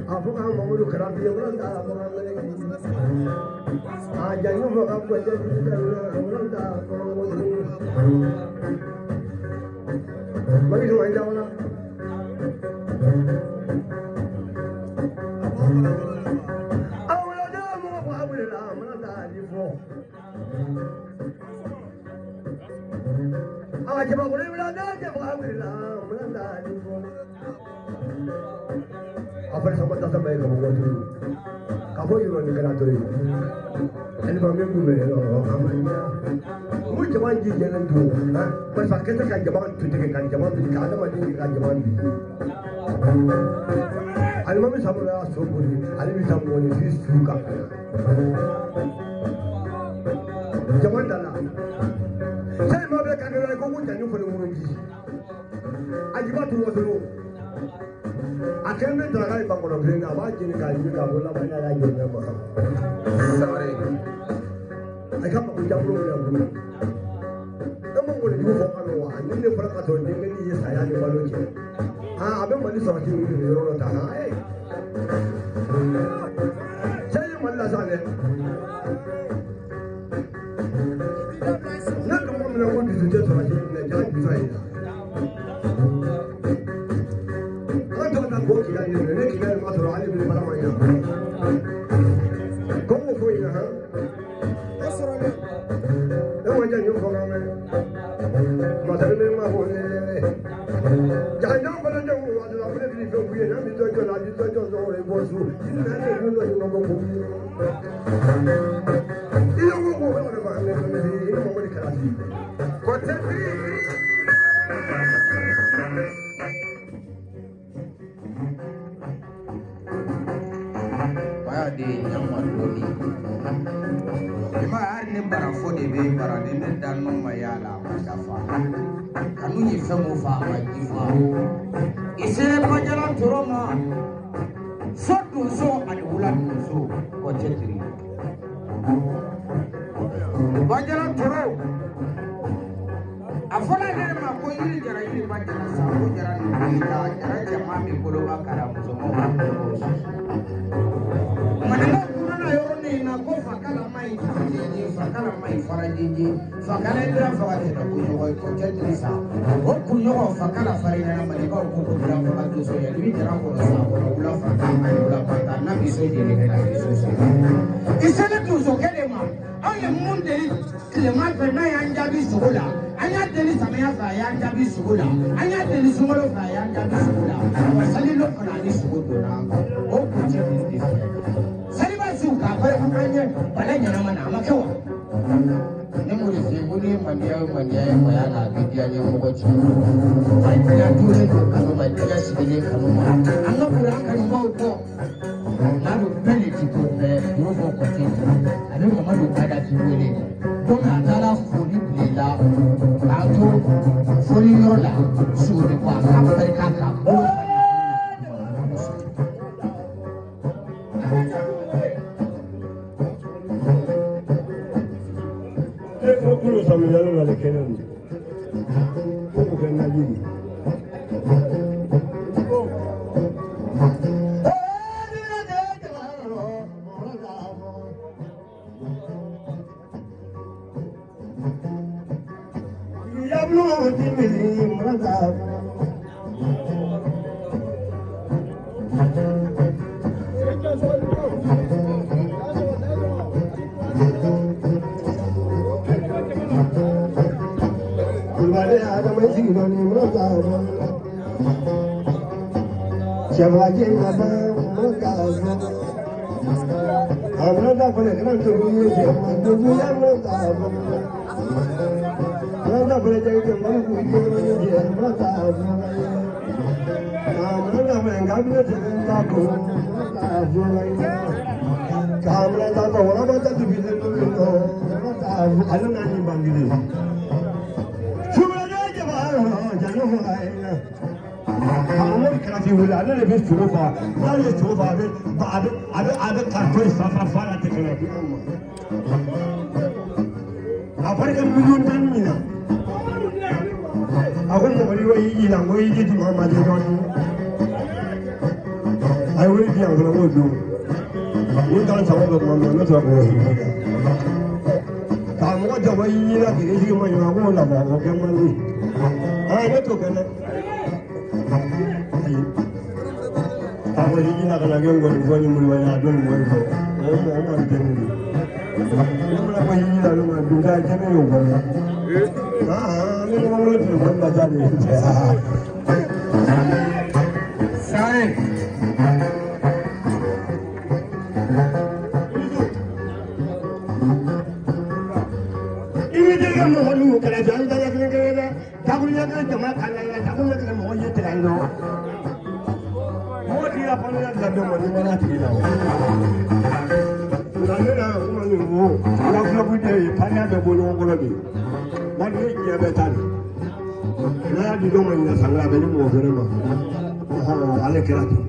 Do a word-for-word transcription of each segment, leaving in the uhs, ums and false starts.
Afuka mamuru karabi yamran da amran da ki. Ajanyu mo ab ko jadi amran da amran. Mari do anda wala. Awla da mo ko awla amran da di fo. Awa jaba ko wala da jaba awla amran da di fo. Apa yang sampai sampai kamu buat dulu? Kamu juga negara tu ini. Ini bangga pun berlalu. Kamunya, mu zaman ji jalan tu. Pasal kita kan zaman tu kita kan zaman tu kita ada macam kan zaman ni. Alimah ni sama lah soburi. Alimah sama ni sih suka. Zaman dah lah. Saya mahu berkata dengan kamu jangan perlu menguji. Ajibat tu waktu. Akhirnya terakhir bangun orang apa jenis kayu kayu lah banyak lagi yang mahal. Sorry. Ayah mahu jauh yang mana? Kamu boleh juga fokus awak. Ini pernah kata orang ini saya ni malu je. Ah, abang malu sama je ini orang tak hay. Saya malu sana. Nak kamu melakukan di situ sama je, jangan bisa ini. Bukti kan ini, ini kita masuk Ali bin Malam ini. Kamu kau ini ha? Asrama. Kamu jangan nyuk kau kami. Masuk ni mah boleh. Jangan jangan pada jangan ada apa ni di film ni, nanti tu jual, nanti tu jual orang bosu. Ini nanti jual yang nombor kau. Ini nombor kau orang mana ni? Ini nombor di kerasi. Kotak ni. De nyamwa doni ima arne bara fode be bara de ne danu mayala madafa kanu ni femo fa majifa isere pajala turoma sodu so adula so ko chetri pajala turo afola de ma ko yiri jara yiri pajala sa ko jara ni ta jara jama mi bolo bakara muso mo Mananga kurana yoroni na ko fakala mai farajeje fakala mai farajeje fakala ndra fakala na kunyo ko chentrisa o kunyo fakala farina na malika ko ko bra ko matu so ya ni jara ko sa ko ula fakala ula pata na biso je ni kana biso so isele tu so kelema ale munde le ma pe na ya njabi sugula anya deli samaya fa ya njabi sugula anya deli sumolo fa ya njabi sugula wasali lo kana ni sugudo na o ko chentrisa suka bar hukanye balanya na mana makawa ne mu da sai gune mandiya mandiya ya bayana bidiya ne mu ko ci ai kana dole ko kanu mandiya shi ne kanu ma an ga kura kan ba ko na do bele ti ko be yo ko ko ti ani ko ma do kada ti wele don ka tara foli blela a to foli yola su ne kwa ka bai ka ka Kulo samiyalo na lekenani. Kulo kana jini. Yablo dimini mrata. Chavaje mama makazo amrada pone kan tu ye je mandu ya makazo amrada pone je je mandu ye je makazo amrada pone gamle je ta ko makazo kamla ta ko ora bata tu bi tu ko makazo alana ni bangile chumra je ba jano hai Amor kerasi wala na lebih surufa, na lebih surufa ada ada ada ada kartu safa fara teknologi. Apa yang million tan ni na? Aku mau beli wahai ini, wahai ini di mana jadi orang. I will be able to do. You can't talk about one another. I'm what the way you like it is when you are all about what can we? I don't talk about it. I was in a gun when you were not doing well. I'm not doing it. I'm not doing that. Ah, I'm going to remember that. Sorry. Ini dia mau kerja jalan jalan kerja kerja. Takut dia kerja cuma kerja, takut dia kerja mau je terlalu. Mau dia apa ni kerja dia mau mana tidak. Lalu dah mau ni mau. Kalau kalau kita tanya dia boleh orang lagi. Mana dia betul. Nah di rumah ini sangat banyak mau kerja mah. Oh, alek kerja.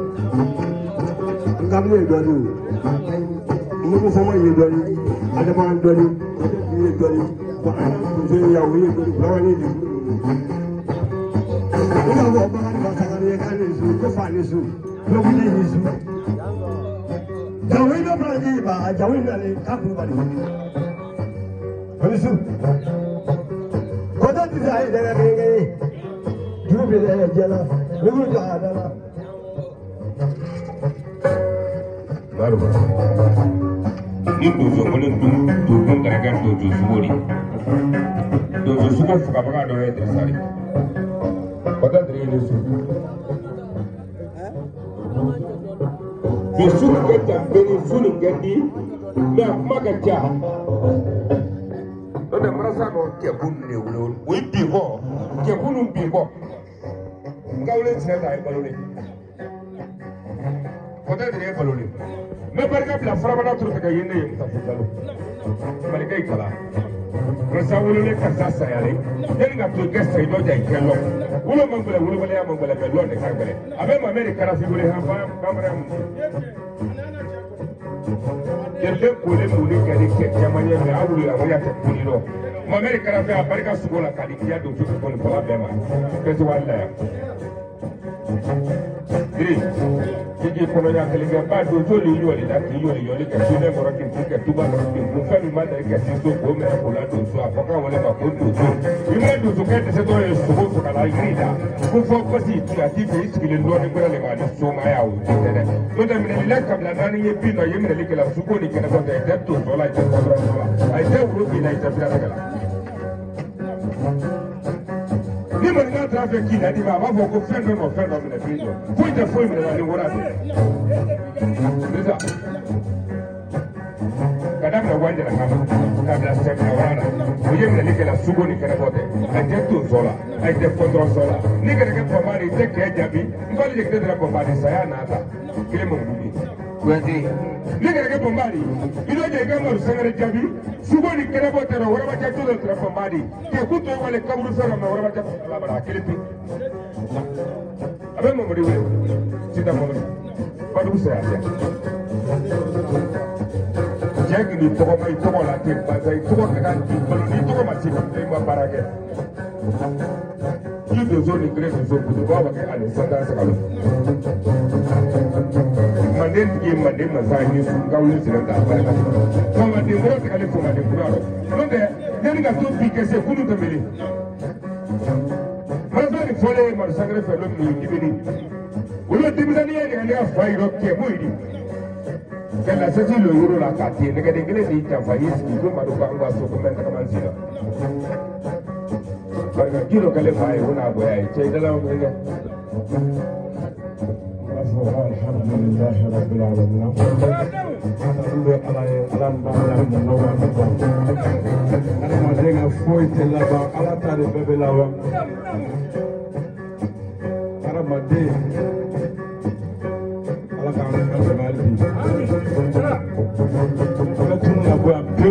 Kamu ni dua ni. Ini pun sama ni dua ni. Ada mana dua ni. Ini dua ni. Saya yang ini dua ni. Lawan ni. Ini apa bahan bahasa kalian kan itu, kefan itu, logi itu. Jauh ini apa lagi bah? Jauh ini ni kapu balik. Itu. Kota tu saya dah nak pergi. Dulu bila jalan, dulu jalan lah. Baru. Ni dozo mana dum dum karakan dozo sumori. Dozo suka suka baga doa tersari. Kota teri ini su. Besok kita beri suling ganti, nak makan jah. Ada merasa no kebun ni ulun, ui biho, kebun biho. Kau lihat saya tak baluni. Kota teri baluni. Mereka bila framana terus ke ini yang tak perlu. Mereka ikalah. Rasa ulun ni kerja saya ni, jadi nggak perlu kerja itu jadi kelok. Ulun mengbela, ulun boleh yang mengbela kelok ni kan boleh. Abang Amerika rasa boleh hampa kamera. Jadi boleh boleh jadi kerjanya ni awal awal yang terpilih lo. Amerika rasa Amerika sekolah kali dia tu cukup pun pola bema. Kecuali lah. Jadi, jadi kalau yang kelima baju joli joli dah joli joli kerja orang kita kita tu baru kita bukan cuma dari kerja tu kau mereka pula tu so apa kau boleh makut tu tu. Ini tu tu kerja tu yang sebut tu kalau ini dah. Kau fokus di kreatif ini skill luar ni boleh lepas ni so maya u. Jadi mana ni kabla nani ye pino ye mana ni kalau suku ni kena kau dah tu so lah itu program so lah. Ada urut ni itu tidak ada. Ni mana traffic kita di bawah, bawa fender mau fender mana video. Kau itu film mana ni orang tu. Bisa. Kadang nak wajah nak kamu, kadang step nak orang. Mungkin mana ni kalau suku ni kena bote. Ada tu sola, ada kontrol sola. Ni kena kan pemari cek ke jadi. Kalau dia kita dalam pemari saya nada, kita mengubi. Berarti. Ni kena kan pemari. Itu aja kamu harus sangat jadi. Suku ni kena bote orang macam tu dalam pemari. Kita kutu yang boleh kamu seram orang macam lah berakil itu. Apa yang mau beri? Cita mau beri. Baru saya aja. Jangan di toko mai toko lagi, pasai toko kan belum di toko masih lima barangnya. Itu zon ni kira zon kudu bawa ke ada sadar sekali. Mandem pergi mandem masa ini kau ni sedang tak apa. Kau mandem berapa sekali kau mandem berapa? Nanti jadi kat tu pikir saya kudu terbeli. Masa ni follow masa kena follow ni dibeli. Ulah tiba-tiba ni ada dia fire rock ke muidi. Kalau sesuatu luru lah kati, negara negara ni jangan fahis itu malu bangga sokongan teman sila. Kalau kilo kalau fahir pun apa ya? Cai dalam mereka. Alhamdulillah Rabbil Alamin. Alhamdulillah alam bangga menawar kita. Karena mereka foi telah bang alat tadi bebelawan. Karena mereka ala kami kembali. Kalau tu ni aku ambil,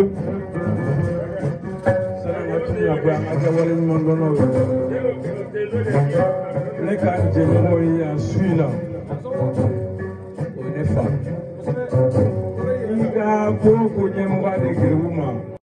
saya tu ni aku ambil wali mendono. Mereka jadi orang yang suina, ini faham. Jika aku punya muka di rumah.